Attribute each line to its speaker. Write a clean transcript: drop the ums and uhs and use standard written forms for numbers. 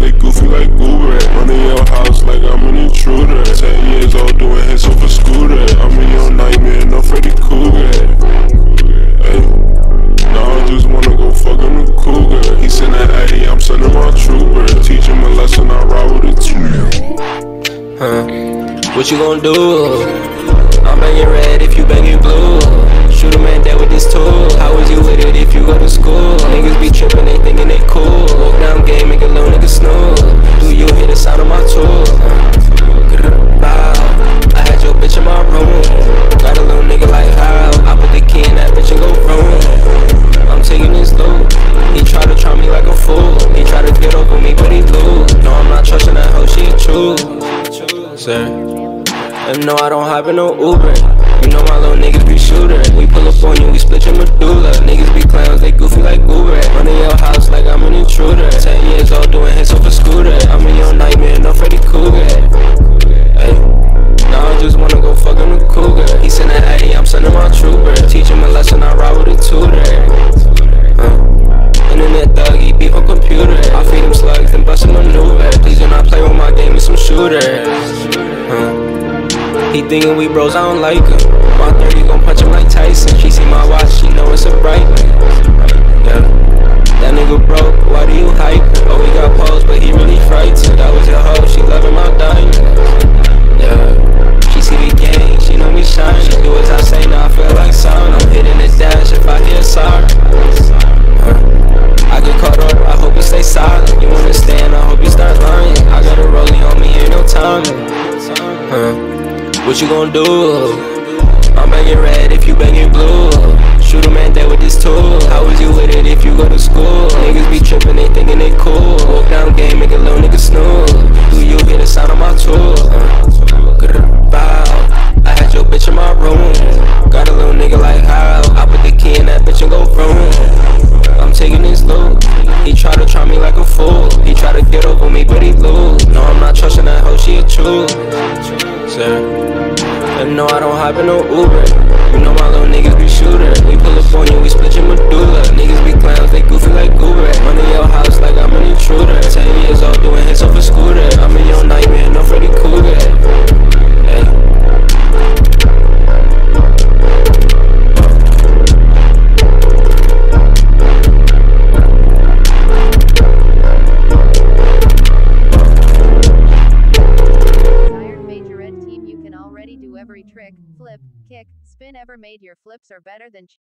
Speaker 1: they goofy like Uber. Running your house like I'm an intruder. 10 years old doing hits off a scooter. I'm in your nightmare, no Freddy Krueger. Hey, now I just wanna go fucking the cougar. He send that Addy, I'm sending my trooper. Teach him a lesson, I ride with a tuner.
Speaker 2: What you gon' do? I'm banging red if you banging blue. Shoot a man dead with this tool. How was you with it if you go to school? Niggas be tripping, they thinking they cool. Walk down game, make a little nigga snooze. Do you hear the sound of my tool? I had your bitch in my room. Got a little nigga like how I put the key in that bitch and go vroom. I'm taking this loot. He try to try me like a fool. He try to get over me, but he lose. No, I'm not trusting that hoe, she a true. Sir, and no, I don't hop in no Uber. You know my little niggas be shooter. We pull up on you, we split your medulla. Niggas be clowns, they goofy like Uber. Running your house like I'm an intruder. 10 years old doing hits off a scooter. I'm in your nightmare, no Freddy Krueger. Hey, now I just wanna go fucking the cougar. He send that Addy, I'm sending my trooper. Teach him a lesson, I ride with a tutor. Internet thug, he beef on computer. I feed him slugs and bust a maneuver. Please do not play with my game, it's some shooters. He thinking we bros, I don't like him. My 30 gon' punch him like Tyson. She see my watch, she know it's a bright one. Yeah, that nigga broke, why do you hype him? Oh, he got posed, but he really frightened. That was your hoe, she loving my diamond. Yeah, she see the game, she know me shine. She do as I say, now I feel like sound. I'm hitting the dash if I hear sorry. I get caught up, I hope you stay silent. You understand, I hope you start lying. I got a rollie on me, ain't no timing. What you gon' do? I'm banging red if you banging blue. Shoot a man dead with this tool. How was you with it if you go to school? Niggas be tripping, they thinking they cool. Walk down game, make a little nigga snooze. Do you hear the sound of my tool? I had your bitch in my room. Got a little nigga like how I put the key in that bitch and go vroom. I'm taking this loot. He try to try me like a fool. He try to get over me, but he lose. No, I'm not trusting that hoe, she a true. Sir, and no, I don't hop in no Uber. You know my little niggas be shooter. We pull up on you, we split your medulla. Niggas be clowns, they goofy like Uber. Running your house like I'm an intruder. 10 years old doing hits off a scooter. I'm in your nightmare, no Freddy Krueger. Hey.
Speaker 3: Every trick, flip, kick, spin ever made. Your flips are better than